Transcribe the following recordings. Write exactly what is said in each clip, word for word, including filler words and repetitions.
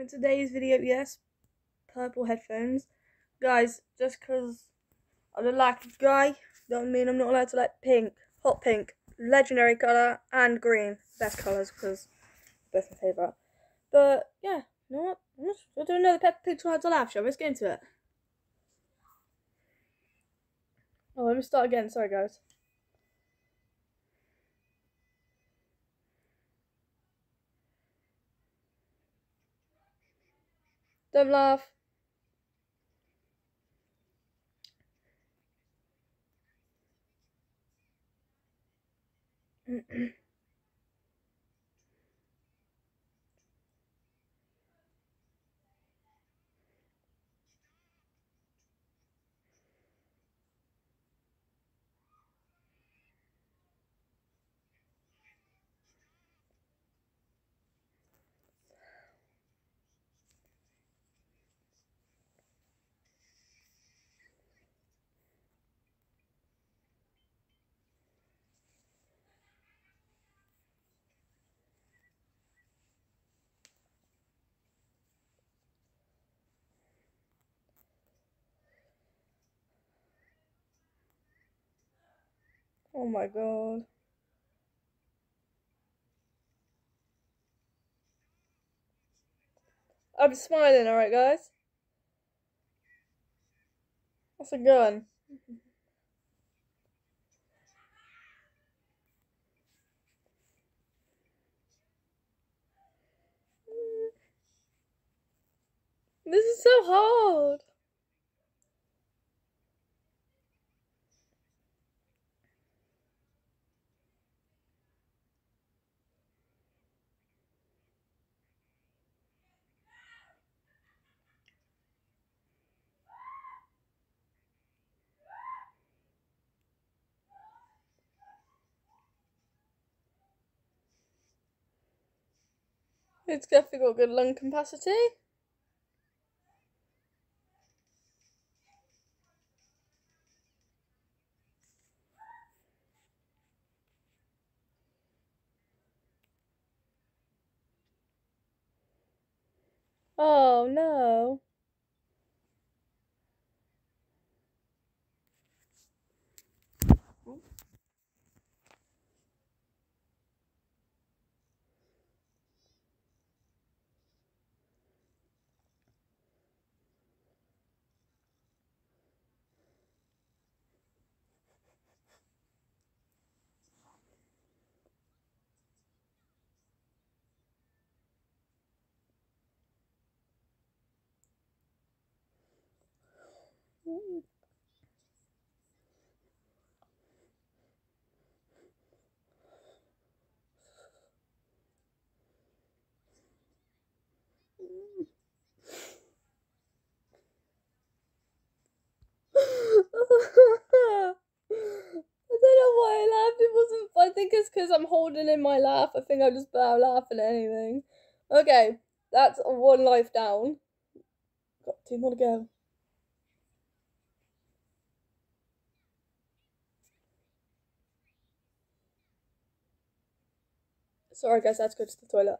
in today's video, yes, purple headphones. Guys, just because I'm a lucky guy, don't mean I'm not allowed to like pink, hot pink, legendary colour, and green. Best colours because both my favourite. But yeah, you know what? I'm just going to do another Peppa Pig Try to Laugh show. Let's get into it. Oh, let me start again. Sorry, guys. Don't laugh. Oh my god. I'm smiling, alright, guys? That's a gun. This is so hard. It's definitely got good lung capacity. Oh no. I don't know why I laughed. It wasn't. I think it's because I'm holding in my laugh. I think I just better laughing at anything. Okay, that's one life down. Got two more to go. Sorry, guys, I had to go to the toilet.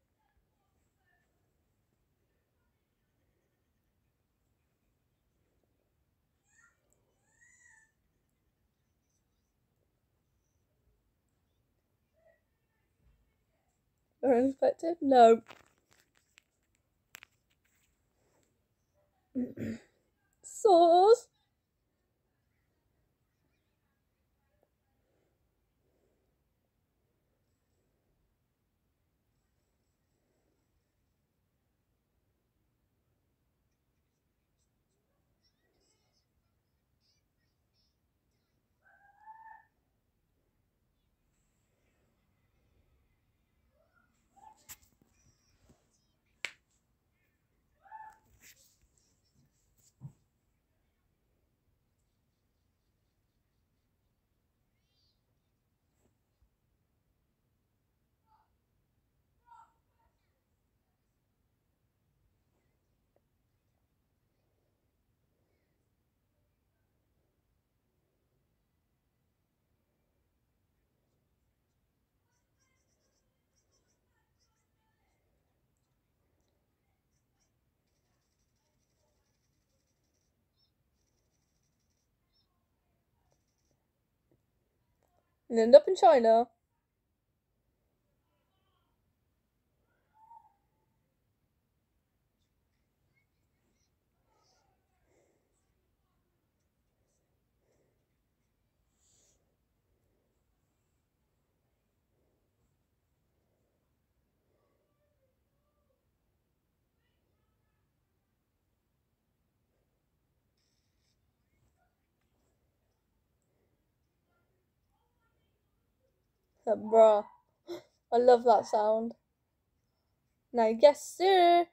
Unexpected? No. Sauce. and end up in China. Bruh. I love that sound. Now, yes, sir.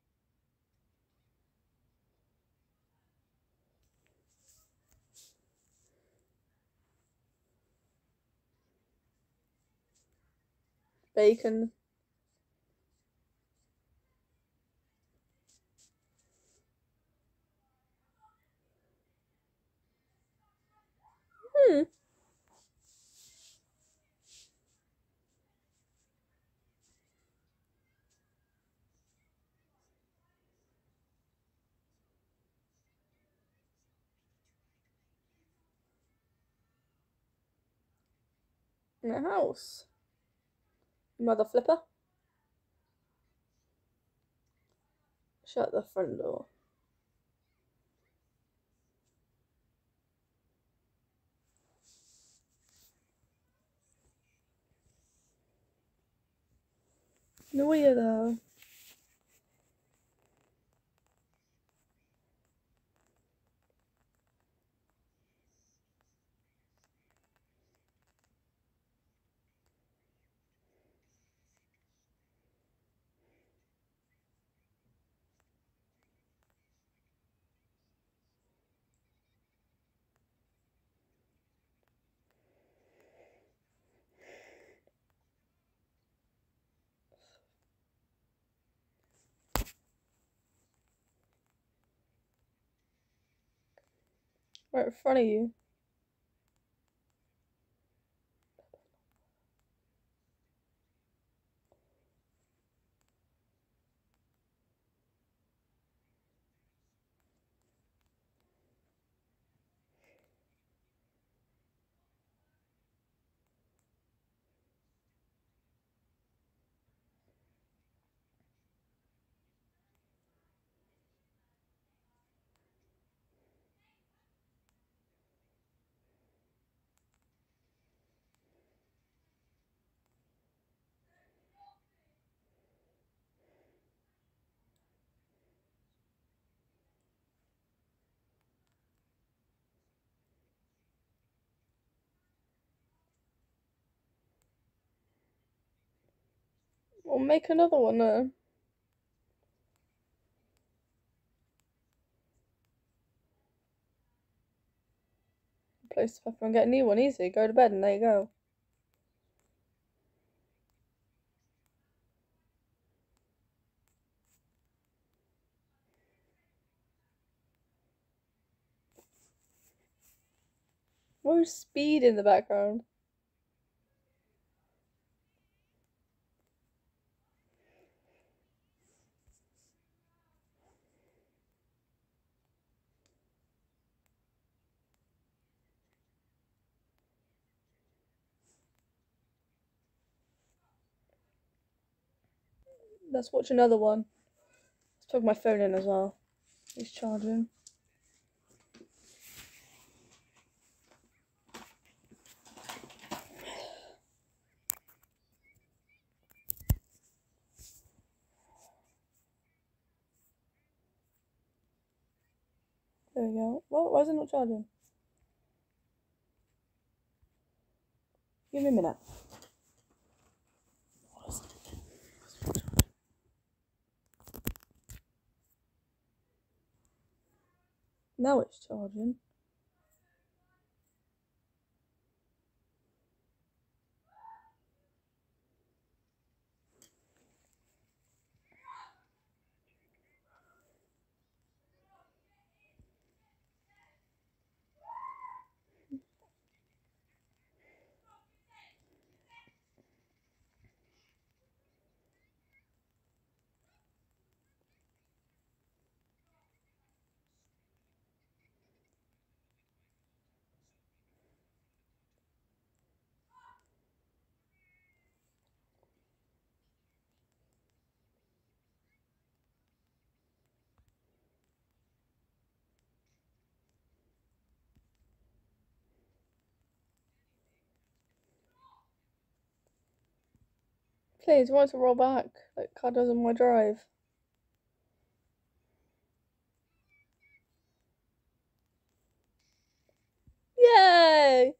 Bacon. Hmm. In the house. Mother flipper. Shut the front door. No weirdo. Right in front of you. We'll make another one then. Place the pepper and get a new one easy. Go to bed and there you go. Where's speed in the background? Let's watch another one. Let's plug my phone in as well. It's charging. There we go. Well, why is it not charging? Give me a minute. Now it's charging. Please, I want to roll back like car does on my drive. Yay!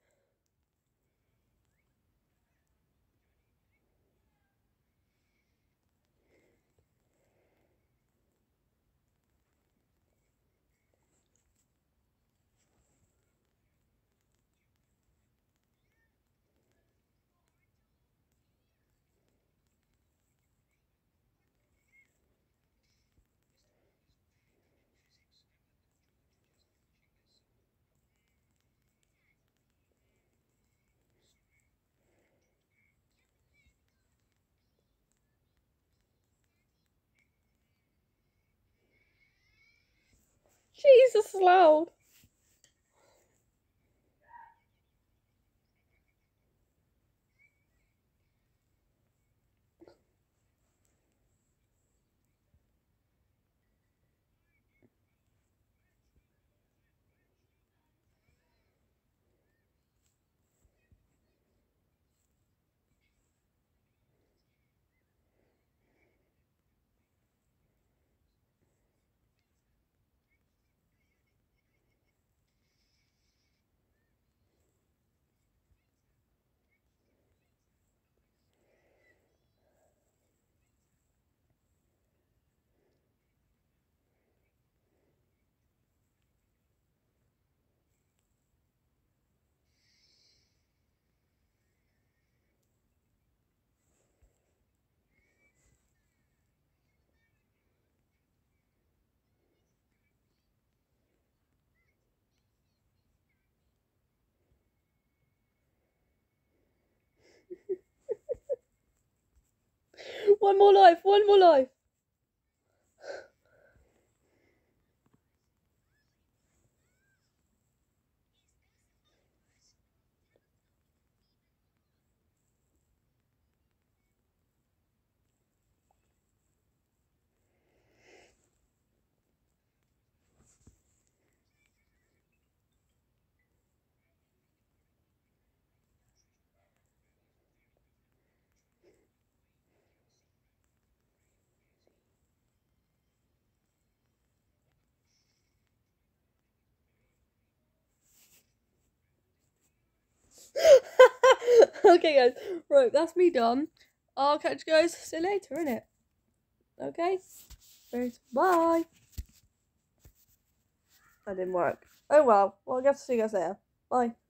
Jesus, loud. One more life, one more life. Okay, guys. Right, that's me done. I'll catch you guys. See you later, innit? Okay? Right, bye. That didn't work. Oh well. Well, I guess to see you guys later. Bye.